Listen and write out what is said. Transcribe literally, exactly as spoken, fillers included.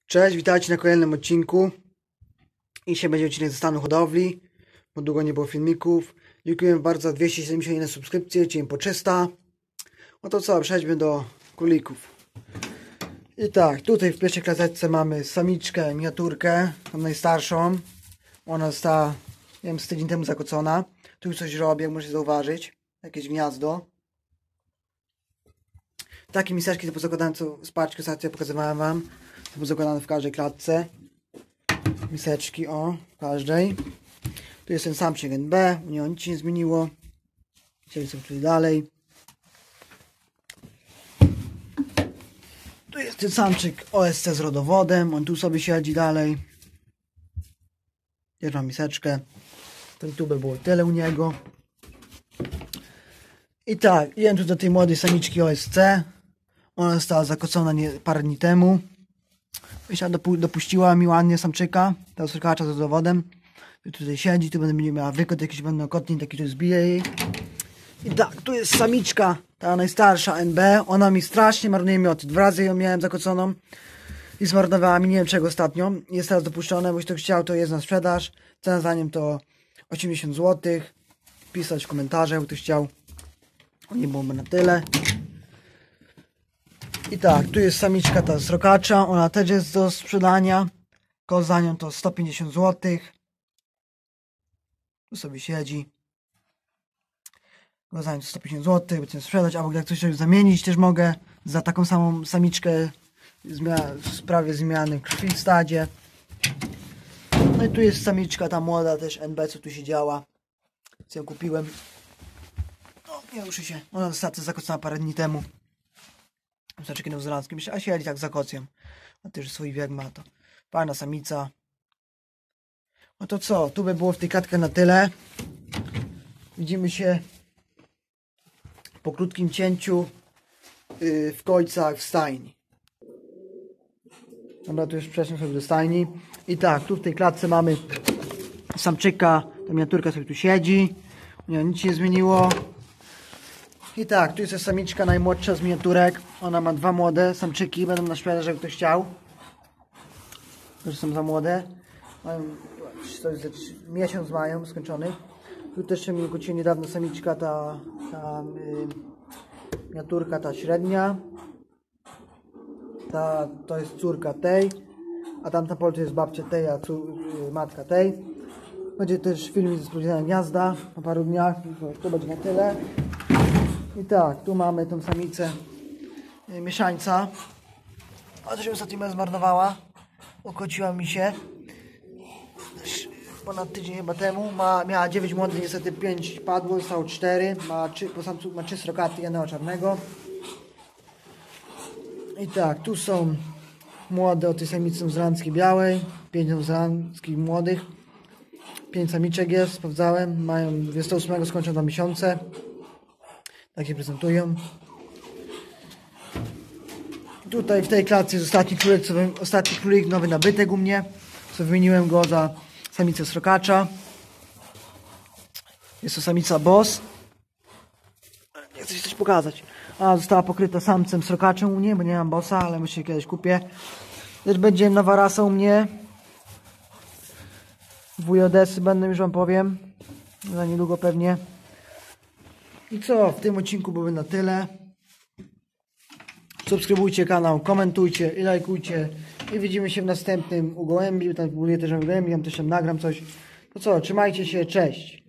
Cześć, witajcie na kolejnym odcinku. I dzisiaj będzie odcinek ze stanu hodowli, bo długo nie było filmików. Dziękuję bardzo za dwieście siedemdziesiąt jeden subskrypcji, dzień po trzysta. No to co, przejdźmy do królików. I tak, tutaj w pierwszej klatce mamy samiczkę, miniaturkę, tą najstarszą. Ona została, nie wiem, z tydzień temu zakocona. Tu już coś robię, jak możecie zauważyć. Jakieś gniazdo. Takie miseczki to pozakładane, co z paczki ostatnio pokazywałem wam. To pozakładane w każdej klatce. Miseczki, o, w każdej. Tu jest ten samczyk N B, u niego nic się nie zmieniło. Chcieli sobie tutaj dalej. Tu jest ten samczyk O S C z rodowodem, on tu sobie siedzi dalej. Też mam miseczkę. Ten tu by było tyle u niego. I tak, idę tu do tej młodej samiczki O S C. Ona została zakocona nie, parę dni temu. Myślę, dopu dopuściła mi ładnie samczyka, tego srokacza z rodowodem. Tutaj siedzi, tu będzie miała wykot, jakiś będą okotnik, taki tu zbije jej. I tak, tu jest samiczka, ta najstarsza N B. Ona mi strasznie marnuje mioty. Dwa razy ją miałem zakoconą i zmarnowała mi, nie wiem czego ostatnio. Jest teraz dopuszczone, bo jeśli ktoś chciał, to jest na sprzedaż. Cena za nią to osiemdziesiąt złotych. Pisać w komentarzach, jakby ktoś chciał. Nie byłoby na tyle. I tak, tu jest samiczka ta srokacza, ona też jest do sprzedania. Koszt za nią to sto pięćdziesiąt złotych. Tu sobie siedzi. Koszt za nią to sto pięćdziesiąt złotych, będę sprzedać, albo jak coś zamienić też mogę za taką samą samiczkę w sprawie zmiany krwi w stadzie. No i tu jest samiczka ta młoda też N B, co tu się działa. Co ją kupiłem. O, nie ruszy się. Ona została zakocona parę dni temu. Znaczyki nowozielandzkie, myślę, a siedzi tak za kocją. A też swój wiek ma to. Fajna samica. No to co, tu by było w tej klatce na tyle. Widzimy się po krótkim cięciu yy, w końcach w stajni. Dobra, tu już przeszedłem sobie do stajni. I tak, tu w tej klatce mamy samczyka, ta miniaturka sobie tu siedzi. Nie, nic się nie zmieniło. I tak, tu jest ta samiczka najmłodsza z miniaturek. Ona ma dwa młode samczyki, będą na sprzedaż, jakby ktoś chciał. To są za młode. Mają, to jest miesiąc mają skończony. Tu też się mi kłóciła niedawno samiczka, ta, ta yy, miniaturka, ta średnia. Ta, to jest córka tej, a tamta pol to jest babcia tej, a cór, yy, matka tej. Będzie też filmik ze sprawdzenia gniazda po paru dniach. To będzie na tyle. I tak, tu mamy tą samicę yy, mieszańca. O, to się ostatnio zmarnowała. Okociła mi się. Ponad tydzień chyba temu. Ma, miała dziewięć młodych, niestety pięć padło, zostało cztery. Ma trzy, po samcu ma trzy srokaty, jednego czarnego. I tak, tu są młode od tej samicy nowozielandzkiej białej. pięć nowozelandzkich młodych. pięć samiczek jest, sprawdzałem. Mają dwudziestego ósmego skończą dwa miesiące. Tak się prezentują. Tutaj w tej klatce jest ostatni królik, co, ostatni królik nowy nabytek u mnie. Co wymieniłem go za samicę srokacza. Jest to samica boss. Nie chcę ci coś pokazać. A, została pokryta samcem srokaczem u mnie, bo nie mam bossa, ale myślę, że kiedyś kupię. Też będzie nowa rasa u mnie. W Odessy będą, już wam powiem. Za niedługo pewnie. I co? W tym odcinku byłoby na tyle. Subskrybujcie kanał, komentujcie i lajkujcie. I widzimy się w następnym u gołębi. Tam próbuję też na gołębi, tam też tam nagram coś. To co? Trzymajcie się, cześć!